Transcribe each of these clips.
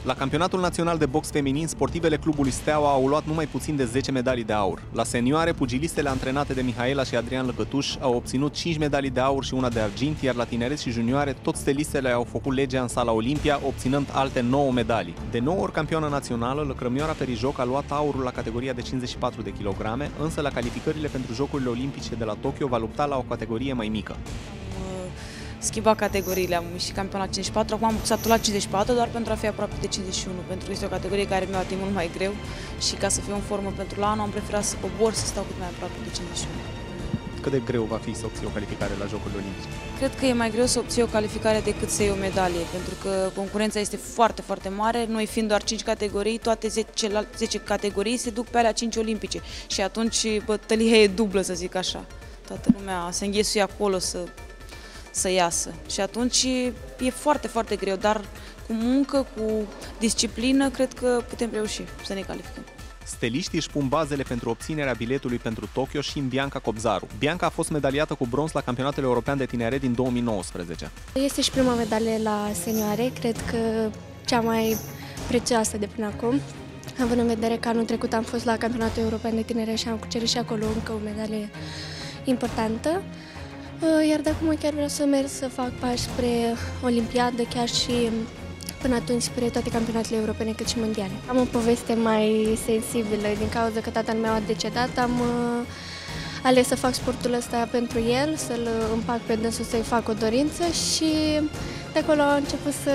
La campionatul național de box feminin, sportivele clubului Steaua au luat numai puțin de 10 medalii de aur. La senioare, pugilistele antrenate de Mihaela și Adrian Lăcătuș au obținut 5 medalii de aur și una de argint, iar la tineret și junioare, toți stelistele au făcut legea în sala Olimpia, obținând alte 9 medalii. De 9 ori campioană națională, Lăcrămioara Perijoc a luat aurul la categoria de 54 de kilograme, însă la calificările pentru Jocurile Olimpice de la Tokyo va lupta la o categorie mai mică. Schimba categoriile, am ieșit campion la 54, acum am boxat la 54 doar pentru a fi aproape de 51, pentru că este o categorie care mi-a atins mult mai greu și ca să fiu în formă pentru la anul am preferat să cobor, să stau cât mai aproape de 51. Cât de greu va fi să obții o calificare la Jocurile Olimpice? Cred că e mai greu să obții o calificare decât să iei o medalie, pentru că concurența este foarte, foarte mare. Noi fiind doar 5 categorii, toate 10 categorii se duc pe alea 5 olimpice și atunci bătălia e dublă, să zic așa. Toată lumea se înghesuie acolo să iasă și atunci e foarte, foarte greu, dar cu muncă, cu disciplină, cred că putem reuși să ne calificăm. Steliștii își pun bazele pentru obținerea biletului pentru Tokyo și în Bianca Cobzaru. Bianca a fost medaliată cu bronz la Campionatul European de Tineret din 2019. Este și prima medalie la senioare, cred că cea mai prețioasă de până acum, având în vedere că anul trecut am fost la Campionatul European de Tineret și am cucerit și acolo încă o medalie importantă. Iar de acum chiar vreau să merg să fac pași spre Olimpiadă, chiar și până atunci spre toate campionatele europene cât și mondiale. Am o poveste mai sensibilă din cauza că tatăl meu a decedat, am ales să fac sportul ăsta pentru el, să-l împac pe dânsul, să-i fac o dorință și de acolo a început să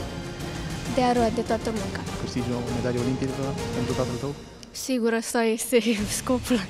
dea roade toată munca. Câștigi o medalie olimpică pentru tatăl tău? Sigur, ăsta este scopul.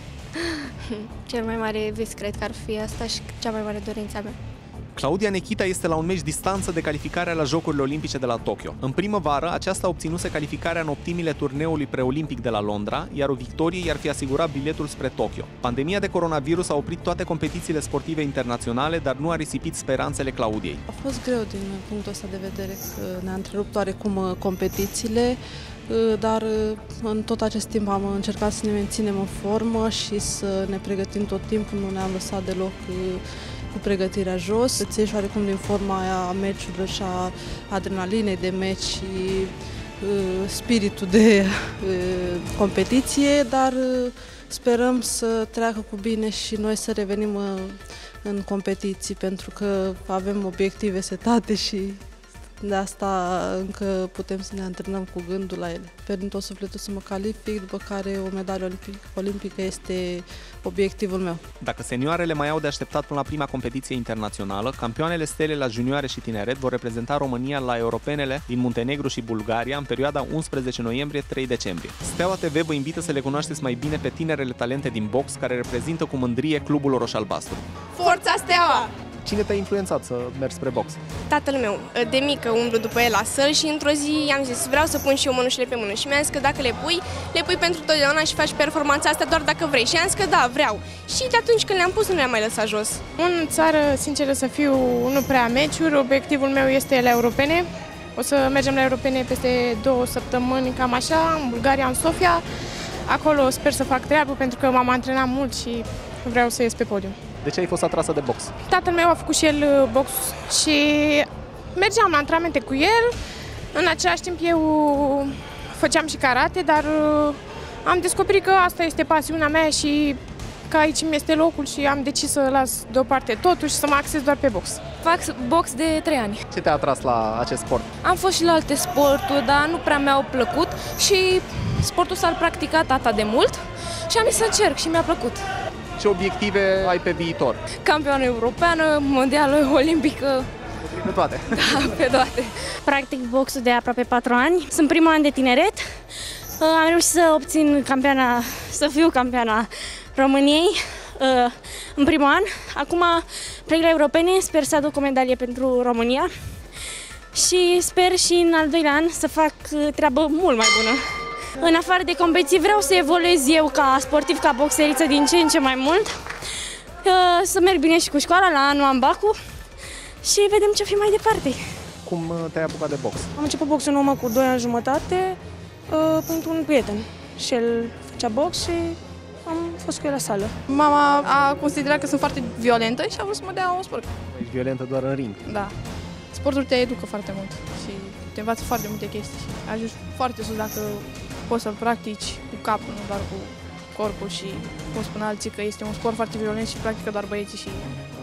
Cel mai mare vis cred că ar fi asta și cea mai mare dorință a mea. Claudia Nechita este la un meci distanță de calificarea la Jocurile Olimpice de la Tokyo. În primăvară, aceasta obținuse calificarea în optimile turneului preolimpic de la Londra, iar o victorie i-ar fi asigurat biletul spre Tokyo. Pandemia de coronavirus a oprit toate competițiile sportive internaționale, dar nu a risipit speranțele Claudiei. A fost greu din punctul ăsta de vedere că ne-a întrerupt oarecum competițiile, dar în tot acest timp am încercat să ne menținem în formă și să ne pregătim tot timpul, nu ne-am lăsat deloc cu pregătirea jos. Îți ieși oarecum din forma aia a meciurilor și a adrenalinei de meci și spiritul de competiție, dar sperăm să treacă cu bine și noi să revenim în competiții, pentru că avem obiective setate și de asta încă putem să ne antrenăm cu gândul la ele. Sper din tot sufletul să mă calific, după care o medalie olimpică este obiectivul meu. Dacă senioarele mai au de așteptat până la prima competiție internațională, campioanele stele la junioare și tineret vor reprezenta România la europenele din Muntenegru și Bulgaria în perioada 11 noiembrie-3 decembrie. Steaua TV vă invită să le cunoașteți mai bine pe tinerele talente din box care reprezintă cu mândrie clubul roș-albastru. Forța Steaua! Cine te-a influențat să mergi spre box? Tatăl meu. De mică umblu după el la săl și într-o zi i-am zis vreau să pun și eu mănușile pe mână și mi-a zis că dacă le pui pentru totdeauna și faci performanța asta doar dacă vrei. Și i-am zis că da, vreau. Și de atunci când le-am pus nu le-am mai lăsat jos. În țară, sinceră să fiu, nu prea meciuri. Obiectivul meu este la europene. O să mergem la europene peste 2 săptămâni, cam așa, în Bulgaria, în Sofia. Acolo sper să fac treabă pentru că m-am antrenat mult și vreau să ies pe podium. De ce ai fost atrasă de box? Tatăl meu a făcut și el box și mergeam la antrenamente cu el. În același timp eu făceam și karate, dar am descoperit că asta este pasiunea mea și că aici mi este locul și am decis să las deoparte totul și să mă axez doar pe box. Fac box de 3 ani. Ce te-a atras la acest sport? Am fost și la alte sporturi, dar nu prea mi-au plăcut și sportul s-a practicat atât de mult și am zis să încerc și mi-a plăcut. Ce obiective ai pe viitor? Campioană europeană, mondială, olimpică. Pe toate. Da, pe toate. Practic boxul de aproape 4 ani. Sunt primul an de tineret. Am reușit să obțin să fiu campioana României în primul an. Acum plec la europene, sper să aduc o medalie pentru România și sper și în al doilea an să fac treabă mult mai bună. În afară de competiții vreau să evoluez eu ca sportiv, ca boxeriță din ce în ce mai mult, să merg bine și cu școala, la anul am bacul și vedem ce fi mai departe. Cum te-ai apucat de box? Am început boxul în urmă cu 2 ani jumătate pentru un prieten și el făcea box și am fost cu el la sală. Mama a considerat că sunt foarte violentă și a vrut să mă dea un sport. Ești violentă doar în ring. Da. sportul te educă foarte mult și te învață foarte multe chestii. Ajungi foarte sus dacă poți să-l practici cu capul, nu doar cu corpul și, cum spun alții, că este un sport foarte violent și practică doar băieții și